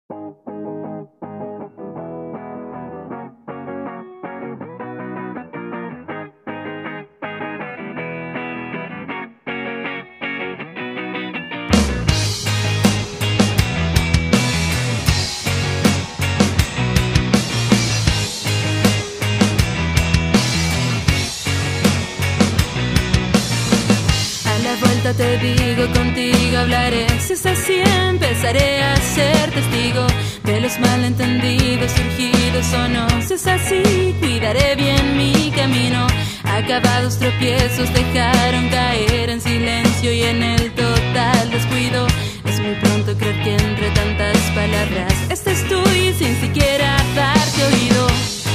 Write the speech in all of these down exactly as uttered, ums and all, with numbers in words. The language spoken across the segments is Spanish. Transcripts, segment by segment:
Te digo, contigo hablaré. Si es así, empezaré a ser testigo de los malentendidos surgidos o no. Si es así, cuidaré bien mi camino. Acabados tropiezos dejaron caer en silencio y en el total descuido. Es muy pronto creer que entre tantas palabras estés tú y sin siquiera darte oído.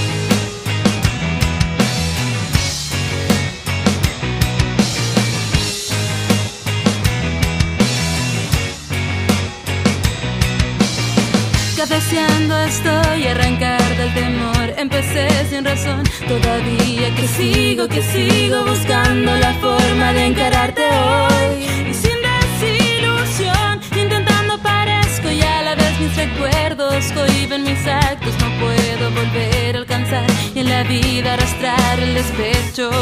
Cabeceando estoy, arrancar del temor. Empecé sin razón, todavía que sigo, que sigo buscando la forma de encararte hoy. Y sin desilusión, intentando parezco y a la vez mis recuerdos cohiben mis actos. No puedo volver a alcanzar y en la vida arrastrar el despecho.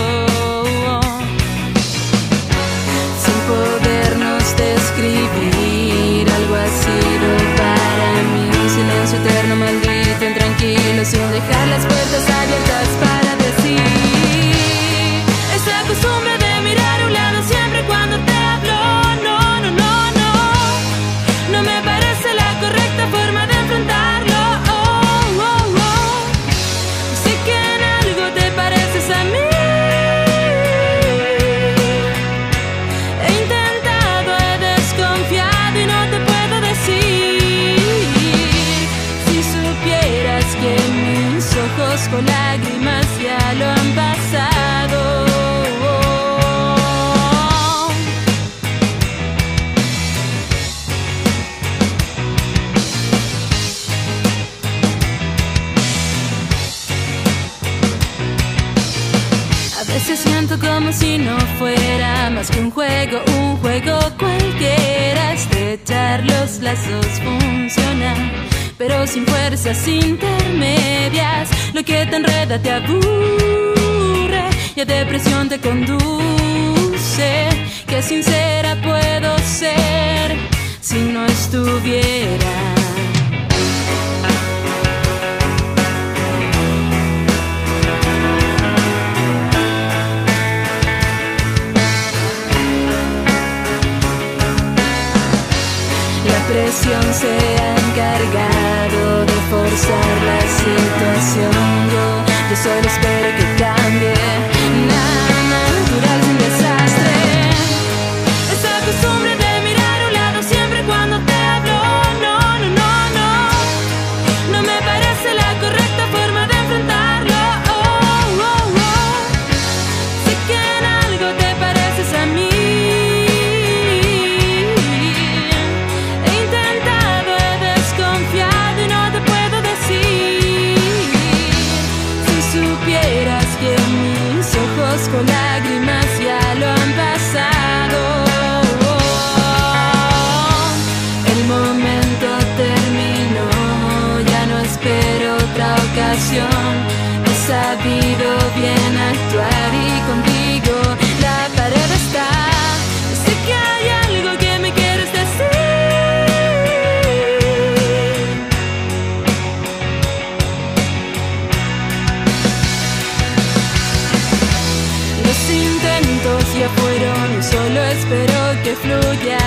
Sin podernos describir, algo ha sido para mí. Silencio eterno, maldito, intranquilo, sin dejar las puertas abiertas para decir. Esa costumbre de mirar a un lado siempre cuando te hablo. No, no, no, no. No me parece la correcta forma de enfrentarlo. Oh, oh, oh. Sé que en algo te pareces a mí. He intentado, he desconfiado y no te puedo decir. Que mis ojos con lágrimas ya lo han pasado. A veces siento como si no fuera más que un juego, un juego cualquiera. Estrechar los lazos funciona, pero sin fuerzas intermedias. Lo que te enreda te aburre y a depresión te conduce. Qué sincera puedo ser si no estuviera. La presión se ha encargado de forzar la situación. Yo, yo solo espero que cambie. Nada natural sin desastre. Esa costumbre de mirar a un lado siempre cuando te hablo. No, no, no, no. No me parece la correcta forma de enfrentarlo. Oh, oh, oh. Sé que en algo te pareces a mí. Con lágrimas ya lo han pasado. El momento terminó, ya no espero otra ocasión. He sabido bien actuar y contigo la pared está. Sé que hay algo que me quieres decir. Los intentos ya fueron, solo espero que fluya